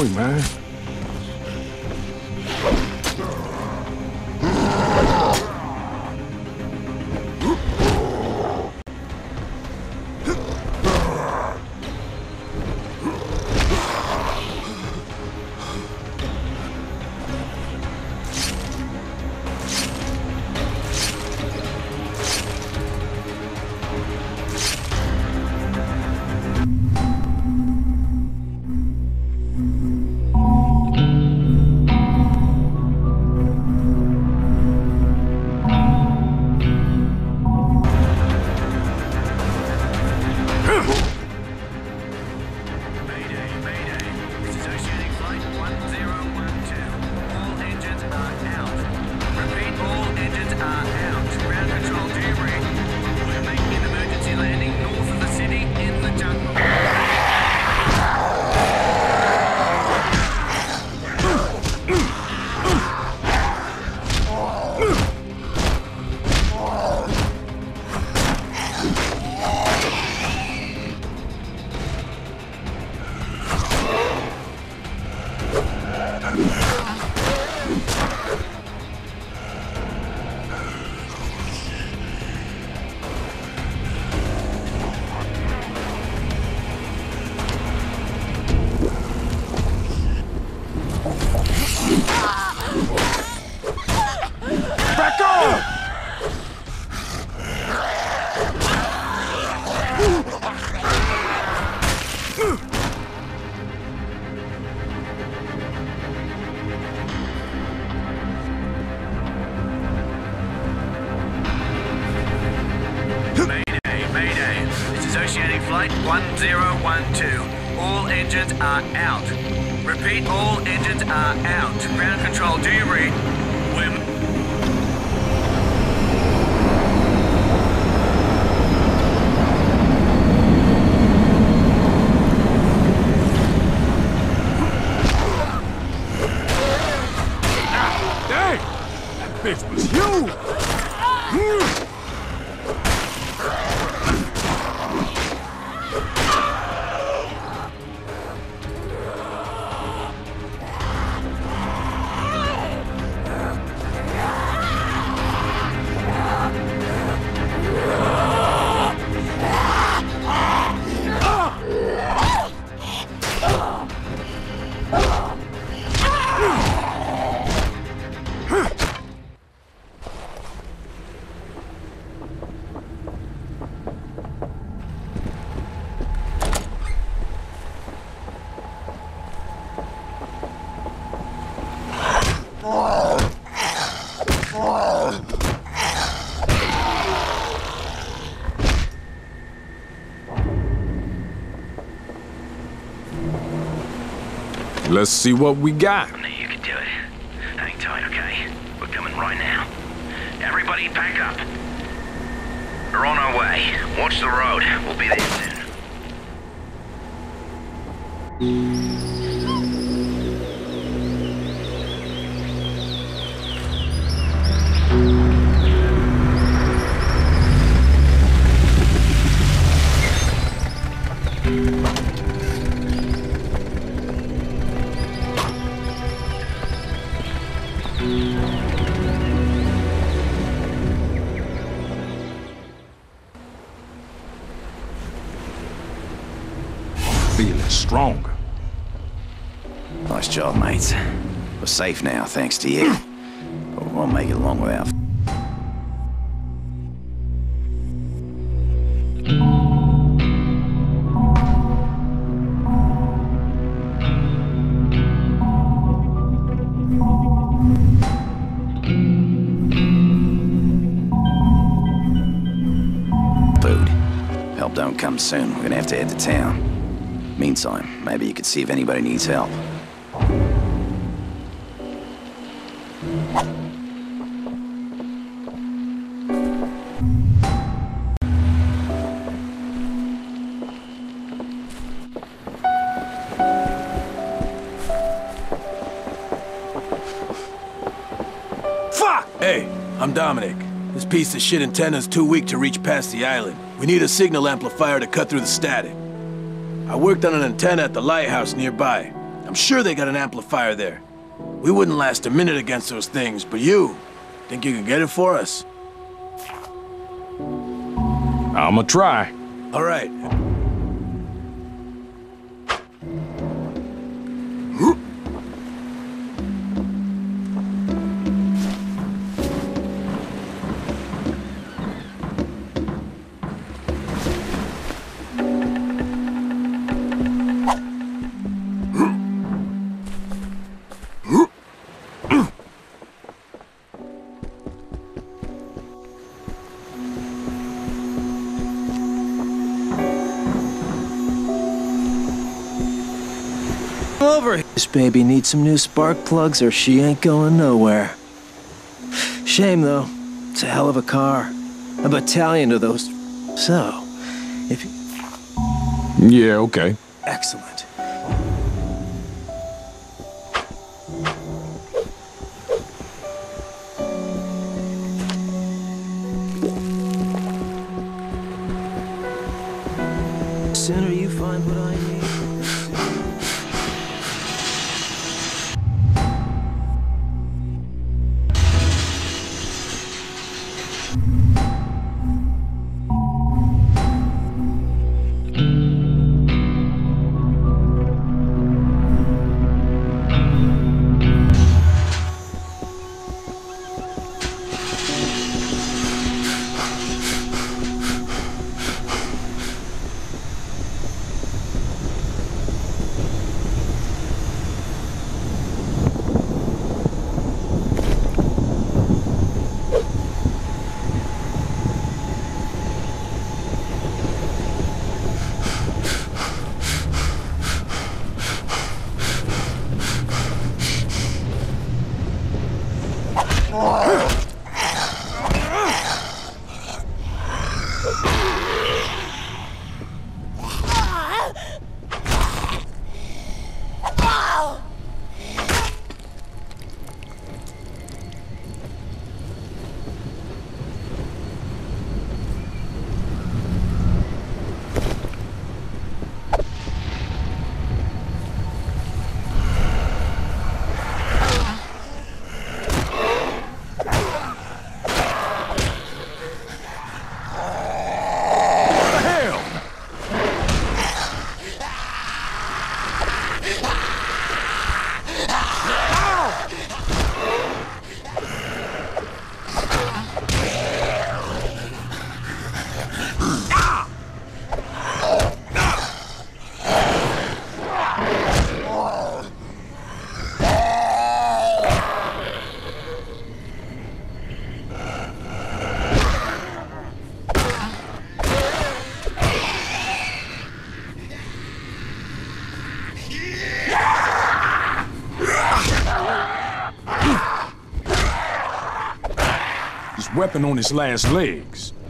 sorry, man. Flight 1012. All engines are out. Repeat, all engines are out. Ground control, do you read? Dang! That bitch was you! Let's see what we got. I knew you could do it. Hang tight, okay? We're coming right now. Everybody pack up. We're on our way. Watch the road. We'll be there soon. Feeling stronger. Nice job, mates. We're safe now, thanks to you. But we won't make it long without... food. Help don't come soon. We're gonna have to head to town. Meantime, maybe you could see if anybody needs help. Fuck! Hey, I'm Dominic. This piece of shit antenna's too weak to reach past the island. We need a signal amplifier to cut through the static. I worked on an antenna at the lighthouse nearby. I'm sure they got an amplifier there. We wouldn't last a minute against those things, but you, think you can get it for us? I'ma try. All right. Over. This baby needs some new spark plugs or she ain't going nowhere. Shame though. It's a hell of a car. A battalion of those. So, if you... Yeah, okay. Excellent. Sooner you find what I need. Weapon on his last legs.